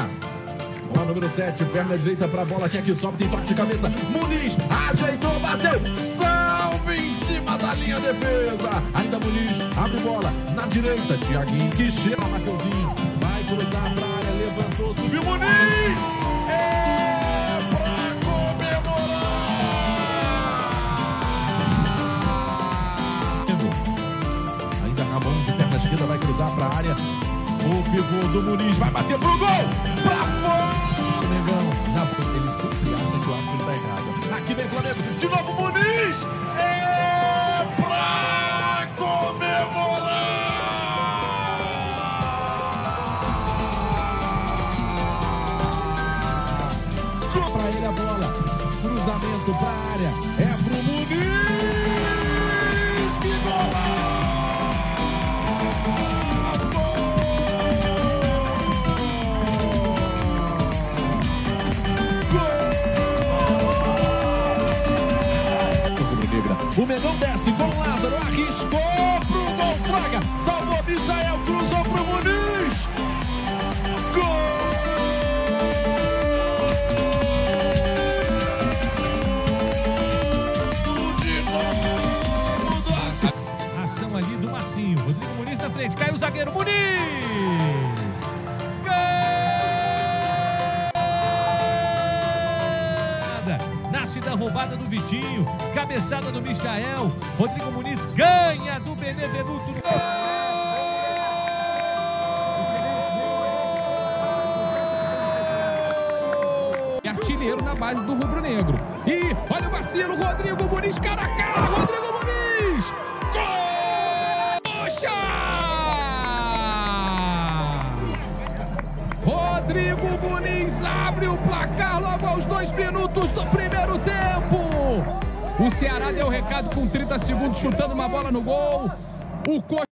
Negra. Bola número 7, perna direita pra bola, quem aqui sobe, tem toque de cabeça. Muniz, ajeitou, bateu, salve em cima da linha defesa. Ainda Muniz, abre bola, na direita, Thiaguinho, que chega, Mateuzinho, vai cruzar pra área, levantou, subiu Muniz. É pra comemorar. Ainda Ramon de perna esquerda, vai cruzar pra área. O pivô do Muniz vai bater pro gol! Pra fora! Negão, ele sempre acha que o árbitro tá errado. Aqui vem Flamengo, de novo Muniz! É pra comemorar! Pra ele a bola, cruzamento pra área, é pro Muniz! Que golaço! O Mengão desce com Lázaro, arriscou pro gol, Fraga, salvou Michael, cruzou pro Muniz. Gol! De novo do... Ação ali do Marcinho, Rodrigo Muniz na frente, caiu o zagueiro, Muniz! Nasce da roubada do Vitinho, cabeçada do Michael, Rodrigo Muniz ganha do Benevenuto. E artilheiro na base do rubro-negro. E olha o vacilo, Rodrigo Muniz, cara a cara, Rodrigo Muniz! Gol! Poxa! Rodrigo Muniz abre o placar logo aos 2 minutos do primeiro tempo. O Ceará deu o recado com 30 segundos, chutando uma bola no gol. O